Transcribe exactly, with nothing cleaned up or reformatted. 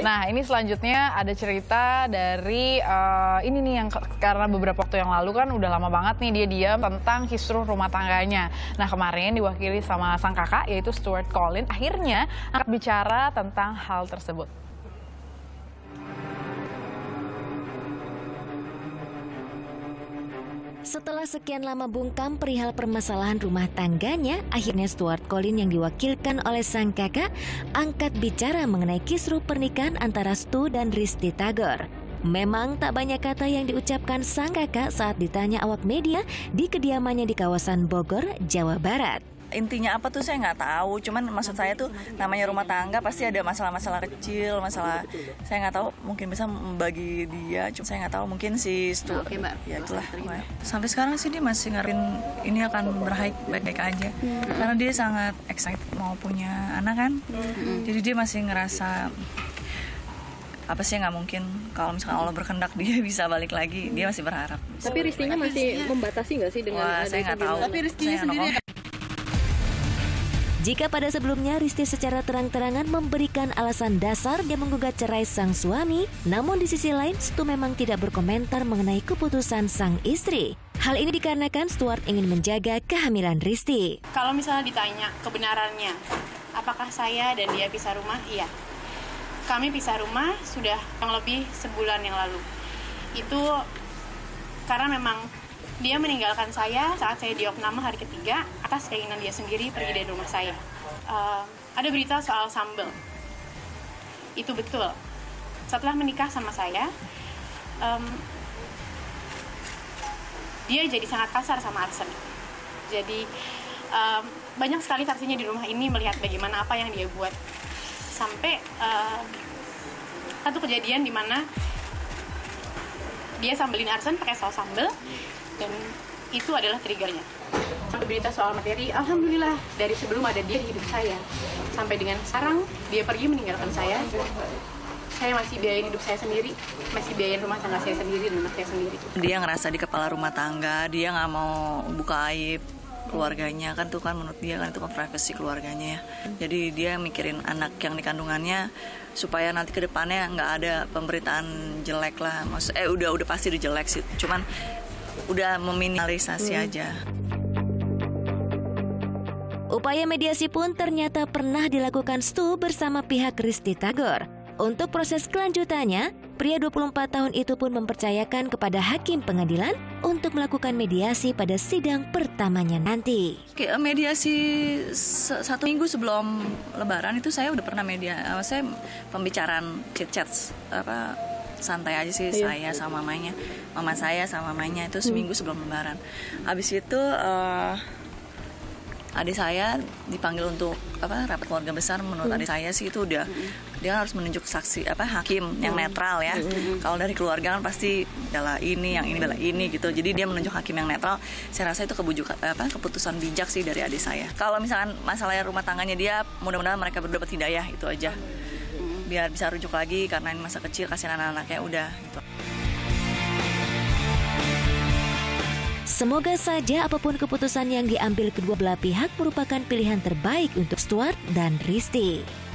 Nah, ini selanjutnya ada cerita dari uh, ini nih yang karena beberapa waktu yang lalu kan udah lama banget nih dia diam tentang kisruh rumah tangganya. Nah, kemarin diwakili sama sang kakak yaitu Stuart Collin akhirnya angkat bicara tentang hal tersebut. Setelah sekian lama bungkam perihal permasalahan rumah tangganya, akhirnya Stuart Collin yang diwakilkan oleh sang kakak angkat bicara mengenai kisruh pernikahan antara Stu dan Risty Tagor. Memang tak banyak kata yang diucapkan sang kakak saat ditanya awak media di kediamannya di kawasan Bogor, Jawa Barat. Intinya apa tuh saya nggak tahu, cuman maksud saya tuh namanya rumah tangga pasti ada masalah-masalah kecil, masalah saya nggak tahu, mungkin bisa membagi dia, cuma saya nggak tahu mungkin si Stu, nah, okay, Mbak. Ya itulah. Sampai sekarang sih dia masih ngarin ini akan berakhir baik-baik aja, hmm. karena dia sangat excited mau punya anak kan, hmm. jadi dia masih ngerasa apa sih nggak mungkin kalau misalkan Allah berkehendak dia bisa balik lagi, dia masih berharap. Tapi Ristinya masih membatasi nggak sih dengan? Wah, saya nggak tahu. Tapi Ristinya sendiri. Jika pada sebelumnya Risty secara terang-terangan memberikan alasan dasar dia menggugat cerai sang suami, namun di sisi lain Stu memang tidak berkomentar mengenai keputusan sang istri. Hal ini dikarenakan Stuart ingin menjaga kehamilan Risty. Kalau misalnya ditanya kebenarannya, apakah saya dan dia pisah rumah? Iya. Kami pisah rumah sudah kurang lebih sebulan yang lalu. Itu karena memang dia meninggalkan saya saat saya diopname hari ketiga atas keinginan dia sendiri pergi dari rumah saya. Uh, ada berita soal sambal. Itu betul. Setelah menikah sama saya, um, dia jadi sangat kasar sama Arsen. Jadi um, banyak sekali saksinya di rumah ini melihat bagaimana apa yang dia buat. Sampai uh, satu kejadian di mana dia sambelin Arsen pakai saus sambal. Dan itu adalah triggernya. Berita soal materi, alhamdulillah dari sebelum ada dia di hidup saya sampai dengan sekarang dia pergi meninggalkan saya, saya masih biayain hidup saya sendiri, masih biayain rumah tangga saya sendiri dan anak saya sendiri. Dia ngerasa di kepala rumah tangga, dia nggak mau buka aib keluarganya, kan tuh kan menurut dia kan itu kan privasi keluarganya ya. Jadi dia mikirin anak yang di kandungannya supaya nanti ke depannya nggak ada pemberitaan jelek lah. Maksud, eh udah udah pasti udah jelek sih, cuman udah meminimalisasi hmm. aja. Upaya mediasi pun ternyata pernah dilakukan Stu bersama pihak Risty Tagor. Untuk proses kelanjutannya, pria dua puluh empat tahun itu pun mempercayakan kepada hakim pengadilan untuk melakukan mediasi pada sidang pertamanya nanti. Oke, mediasi satu minggu sebelum Lebaran itu saya udah pernah media, saya pembicaraan chit-chat apa santai aja sih, iya. Saya sama mamanya, mama saya sama mamanya itu seminggu hmm. sebelum Lebaran. Habis itu uh, adik saya dipanggil untuk apa rapat keluarga besar. Menurut hmm. adik saya sih itu udah hmm. dia harus menunjuk saksi apa hakim yang hmm. netral ya. Hmm. Kalau dari keluarga kan pasti bela ini, yang ini bela ini gitu. Jadi dia menunjuk hakim yang netral. Saya rasa itu kebujuk apa keputusan bijak sih dari adik saya. Kalau misalkan masalahnya rumah tangganya dia, mudah-mudahan mereka berdua dapat hidayah, itu aja. Biar bisa rujuk lagi karena ini masa kecil, kasihan anak-anaknya udah gitu. Semoga saja apapun keputusan yang diambil kedua belah pihak merupakan pilihan terbaik untuk Stuart dan Risty.